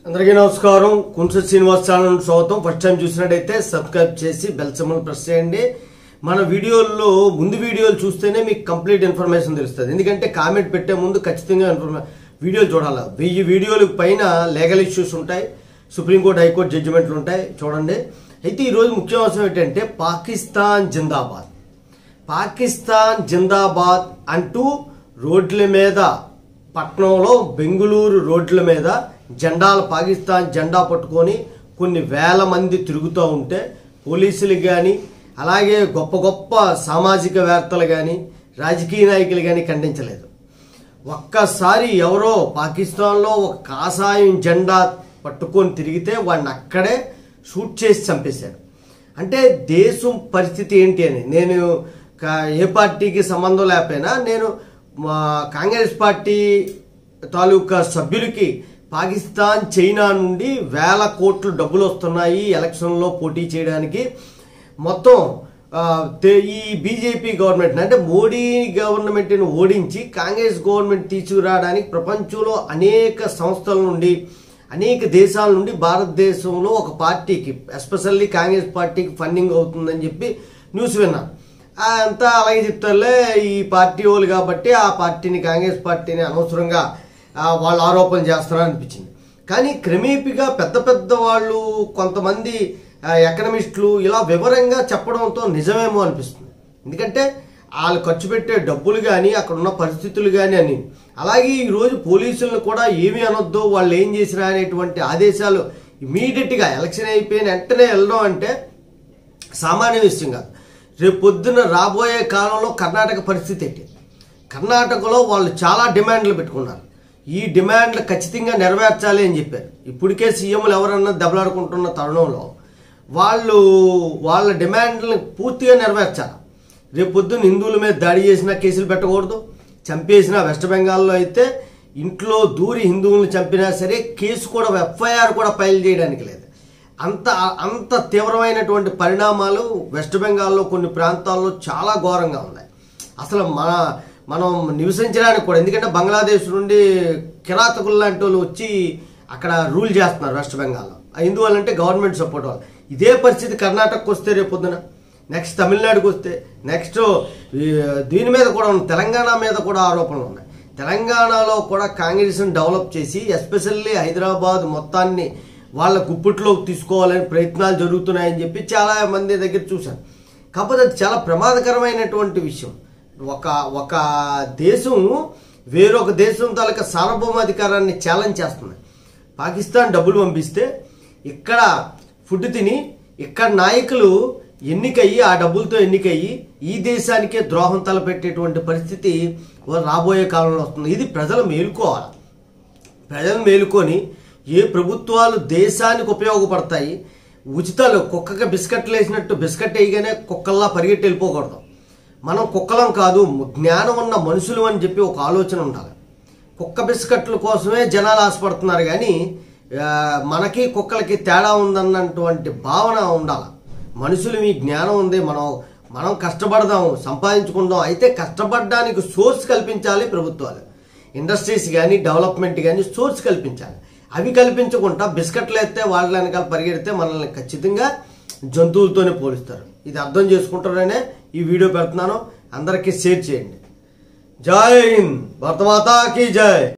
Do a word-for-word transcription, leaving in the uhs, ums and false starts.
అందరికీ నమస్కారం. కుంస శ్రీనివాస్ ఛానల్ స్వాగతం. ఫస్ట్ టైం చూసినట్టయితే సబ్స్క్రైబ్ చేసి బెల్ సింబల్ ప్రెస్ చేయండి. మన వీడియోల్లో ముందు వీడియోలు చూస్తేనే మీకు కంప్లీట్ ఇన్ఫర్మేషన్ తెలుస్తుంది. ఎందుకంటే కామెంట్ పెట్టే ముందు ఖచ్చితంగా ఇన్ఫర్మే వీడియోలు చూడాలి. వెయ్యి వీడియోలకు పైన లీగల్ ఇష్యూస్ ఉంటాయి, సుప్రీంకోర్టు హైకోర్టు జడ్జిమెంట్లు ఉంటాయి, చూడండి. అయితే ఈరోజు ముఖ్య అంశం ఏంటంటే పాకిస్తాన్ జిందాబాద్, పాకిస్తాన్ జిందాబాద్ అంటూ రోడ్ల మీద, పట్నంలో బెంగుళూరు రోడ్ల మీద జెండాలు, పాకిస్తాన్ జెండా పట్టుకొని కొన్ని వేల మంది తిరుగుతూ ఉంటే పోలీసులు కానీ, అలాగే గొప్ప గొప్ప సామాజికవేత్తలు కానీ, రాజకీయ నాయకులు కానీ ఖండించలేదు. ఒక్కసారి ఎవరో పాకిస్తాన్లో ఒక కాషాయం జెండా పట్టుకొని తిరిగితే వాడిని అక్కడే షూట్ చేసి చంపేశారు. అంటే దేశం పరిస్థితి ఏంటి అని, నేను ఏ పార్టీకి సంబంధం లేకపోయినా నేను కాంగ్రెస్ పార్టీ తాలూకా సభ్యులకి పాకిస్తాన్, చైనా నుండి వేల కోట్లు డబ్బులు వస్తున్నాయి ఎలక్షన్లో పోటీ చేయడానికి. మొత్తం ఈ బీజేపీ గవర్నమెంట్ అంటే మోడీ గవర్నమెంట్ని ఓడించి కాంగ్రెస్ గవర్నమెంట్ తీసుకురావడానికి ప్రపంచంలో అనేక సంస్థల నుండి, అనేక దేశాల నుండి భారతదేశంలో ఒక పార్టీకి, ఎస్పెషల్లీ కాంగ్రెస్ పార్టీకి ఫండింగ్ అవుతుందని చెప్పి న్యూస్ విన్నాను. అంతా అలాగే చెప్తారులే, ఈ పార్టీ వాళ్ళు కాబట్టి ఆ పార్టీని, కాంగ్రెస్ పార్టీని అనవసరంగా వాళ్ళు ఆరోపణ చేస్తారని అనిపించింది. కానీ క్రమేపీగా పెద్ద పెద్ద వాళ్ళు, కొంతమంది ఎకనమిస్టులు ఇలా వివరంగా చెప్పడంతో నిజమేమో అనిపిస్తుంది. ఎందుకంటే వాళ్ళు ఖర్చు పెట్టే డబ్బులు కానీ, అక్కడ ఉన్న పరిస్థితులు కానీ అని. అలాగే ఈరోజు పోలీసులను కూడా ఏమీ అనొద్దు, వాళ్ళు ఏం చేసినా అనేటువంటి ఆదేశాలు ఇమీడియట్గా ఎలక్షన్ అయిపోయిన వెంటనే వెళ్ళడం అంటే సామాన్య విషయం కాదు. రేపు పొద్దున రాబోయే కాలంలో కర్ణాటక పరిస్థితి ఏంటి? కర్ణాటకలో వాళ్ళు చాలా డిమాండ్లు పెట్టుకున్నారు. ఈ డిమాండ్లు ఖచ్చితంగా నెరవేర్చాలి అని చెప్పారు. ఇప్పటికే సీఎంలు ఎవరన్నా దెబ్బలాడుకుంటున్న తరుణంలో వాళ్ళు వాళ్ళ డిమాండ్లను పూర్తిగా నెరవేర్చాలి. రేపు పొద్దున్న హిందువుల మీద దాడి చేసినా కేసులు పెట్టకూడదు, చంపేసిన వెస్ట్ బెంగాల్లో అయితే ఇంట్లో దూరి హిందువులను చంపినా సరే కేసు కూడా, ఎఫ్ఐఆర్ కూడా ఫైల్ చేయడానికి లేదు. అంత అంత తీవ్రమైనటువంటి పరిణామాలు వెస్ట్ బెంగాల్లో కొన్ని ప్రాంతాల్లో చాలా ఘోరంగా ఉన్నాయి. అసలు మన మనం నివసించడానికి కూడా, ఎందుకంటే బంగ్లాదేశ్ నుండి కిరాతకులు లాంటి వాళ్ళు వచ్చి అక్కడ రూల్ చేస్తున్నారు వెస్ట్ బెంగాల్లో. ఎందువల్లంటే గవర్నమెంట్ సపోర్ట్ వాళ్ళు. ఇదే పరిస్థితి కర్ణాటకకు వస్తే, రేపు పొద్దున నెక్స్ట్ తమిళనాడుకు వస్తే, నెక్స్ట్ దీని మీద కూడా ఉన్న తెలంగాణ మీద కూడా ఆరోపణలు ఉన్నాయి. తెలంగాణలో కూడా కాంగ్రెస్ని డెవలప్ చేసి, ఎస్పెషల్లీ హైదరాబాద్ మొత్తాన్ని వాళ్ళ గుప్పిట్లోకి తీసుకోవాలని ప్రయత్నాలు జరుగుతున్నాయని చెప్పి చాలా మంది దగ్గర చూశాను. కాకపోతే అది చాలా ప్రమాదకరమైనటువంటి విషయం. ఒక ఒక దేశం వేరొక దేశం తాలూకా సార్వభౌమాధికారాన్ని ఛాలెంజ్ చేస్తుంది. పాకిస్తాన్ డబ్బులు పంపిస్తే ఇక్కడ ఫుడ్ తిని, ఇక్కడ నాయకులు ఎన్నికయ్యి, ఆ డబ్బులతో ఎన్నికయ్యి ఈ దేశానికే ద్రోహం తలపెట్టేటువంటి పరిస్థితి రాబోయే కాలంలో వస్తుంది. ఇది ప్రజలు మేలుకోవాలి. ప్రజలు మేలుకొని ఏ ప్రభుత్వాలు దేశానికి ఉపయోగపడతాయి, ఉచితాలు, కుక్కకి బిస్కెట్లు వేసినట్టు బిస్కెట్ వేయగానే కుక్కల్లా పరిగెట్టి వెళ్ళిపోకూడదు. మనం కుక్కలం కాదు, జ్ఞానం ఉన్న మనుషులు అని చెప్పి ఒక ఆలోచన ఉండాలి. కుక్క బిస్కెట్ల కోసమే జనాలు ఆశపడుతున్నారు, కానీ మనకి కుక్కలకి తేడా ఉందన్నటువంటి భావన ఉండాలి. మనుషులు మీ జ్ఞానం ఉంది, మనం మనం కష్టపడదాం, సంపాదించుకుందాం. అయితే కష్టపడడానికి సోర్స్ కల్పించాలి ప్రభుత్వాలు, ఇండస్ట్రీస్ కానీ, డెవలప్మెంట్ కానీ సోర్స్ కల్పించాలి. అవి కల్పించకుండా బిస్కెట్లు వేస్తే వాళ్ళ వెనకాల పరిగెడితే మనల్ని ఖచ్చితంగా జంతువులతోనే పోలిస్తారు. ఇది అర్థం చేసుకుంటారనే ఈ వీడియో పెడుతున్నాను. అందరికీ షేర్ చేయండి. జై హింద్, భారత మాతా కీ జై.